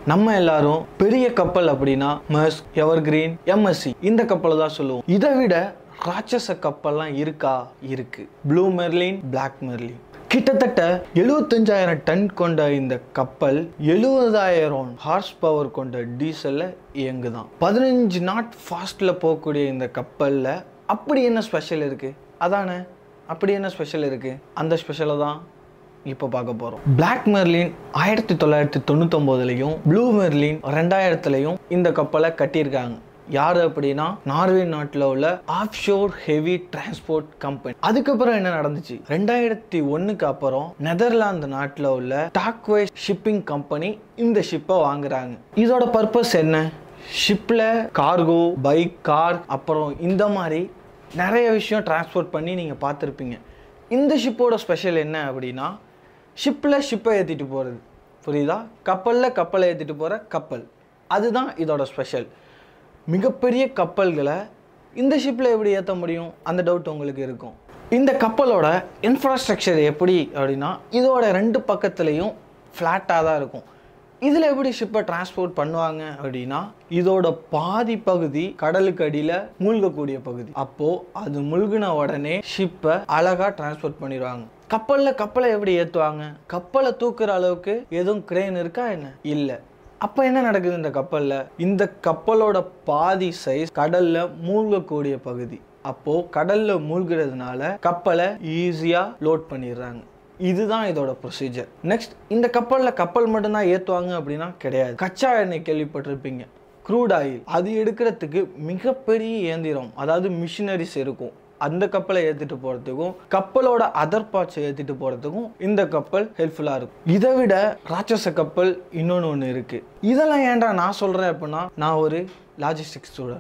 நம்ம எல்லாரும் பெரிய கப்பல் அப்படின்னா மர்ஸ்க், எவர்கிரீன், எம்எஸ்சி இந்த கப்பலை தான் சொல்லுவோம். இதை விட ராட்சச கப்பல்லாம் இருக்கா? இருக்கு. Blue Marlin, Black Marlin. கிட்டத்தட்ட 75,000 டன் கொண்ட இந்த கப்பல் 70,000 ஹார்ஸ் பவர் கொண்ட டீசல்ல இயங்குதான். 15 நாட் ஃபாஸ்ட்ல போகக்கூடிய இந்த கப்பல்ல அப்படி என்ன ஸ்பெஷல் இருக்கு? அதானே, அப்படி என்ன ஸ்பெஷல் இருக்கு? அந்த ஸ்பெஷலை தான் இப்போ பார்க்க போகிறோம். பிளாக் மெர்லின் 1999லையும் ப்ளூ மெர்லின் 2000லையும் இந்த கப்பலை கட்டியிருக்காங்க. யார் அப்படின்னா நார்வே நாட்டில் உள்ள Offshore Heavy Transport company. அதுக்கப்புறம் என்ன நடந்துச்சு? 2001க்கு அப்புறம் நெதர்லாந்து நாட்டில் உள்ள டாக்வே ஷிப்பிங் கம்பெனி இந்த ஷிப்பை வாங்குறாங்க. இதோட பர்பஸ் என்ன? ஷிப்பில் கார்கோ, பைக், கார், அப்புறம் இந்த மாதிரி நிறைய விஷயம் டிரான்ஸ்போர்ட் பண்ணி நீங்கள் பார்த்துருப்பீங்க. இந்த ஷிப்போட ஸ்பெஷல் என்ன அப்படின்னா ஷிப்பில் ஷிப்பை ஏற்றிட்டு போகிறது. புரியுதா? கப்பலில் கப்பலை ஏற்றிட்டு போகிற கப்பல். அதுதான் இதோட ஸ்பெஷல். மிகப்பெரிய கப்பல்களை இந்த ஷிப்பில் எப்படி ஏற்ற முடியும்? அந்த டவுட் உங்களுக்கு இருக்கும். இந்த கப்பலோட இன்ஃப்ராஸ்ட்ரக்சர் எப்படி அப்படின்னா இதோட 2 பக்கத்துலேயும் ஃப்ளாட்டாக தான் இருக்கும். இதில் எப்படி ஷிப்பை டிரான்ஸ்போர்ட் பண்ணுவாங்க அப்படின்னா இதோட பாதி பகுதி கடலுக்கு அடியில் மூழ்கக்கூடிய பகுதி. அப்போது அது மூழ்கின உடனே ஷிப்பை அழகாக டிரான்ஸ்போர்ட் பண்ணிடுவாங்க. கப்பலை எப்படி ஏற்றுவாங்க? கப்பலை தூக்குற அளவுக்கு எதுவும் கிரேன் இருக்கா என்ன? இல்லை. அப்போ என்ன நடக்குது இந்த கப்பலில்? இந்த கப்பலோட பாதி சைஸ் கடலில் மூழ்கக்கூடிய பகுதி. அப்போது கடலில் மூழ்கிறதுனால கப்பலை ஈஸியாக லோட் பண்ணிடுறாங்க. இதுதான் இதோட ப்ரொசீஜர். நெக்ஸ்ட், இந்த கப்பல் மட்டும்தான் ஏற்றுவாங்க அப்படின்னா கிடையாது. கச்சா எண்ணெய் கேள்விப்பட்டிருப்பீங்க, க்ரூட் ஆயில். அது எடுக்கிறதுக்கு மிகப்பெரிய இயந்திரம், அதாவது மிஷினரிஸ் இருக்கும். அந்த கப்பலை ஏற்றிட்டு போகிறதுக்கும் கப்பலோட அதர் பார்ட்ஸை ஏற்றிட்டு போகிறதுக்கும் இந்த கப்பல் ஹெல்ப்ஃபுல்லாக இருக்கும். இதை விட ராட்சச கப்பல் இன்னொன்று இருக்குது. இதெல்லாம் ஏன்டா நான் சொல்கிறேன் அப்படின்னா நான் ஒரு லாஜிஸ்டிக்ஸ் ஸ்டூடெண்ட்.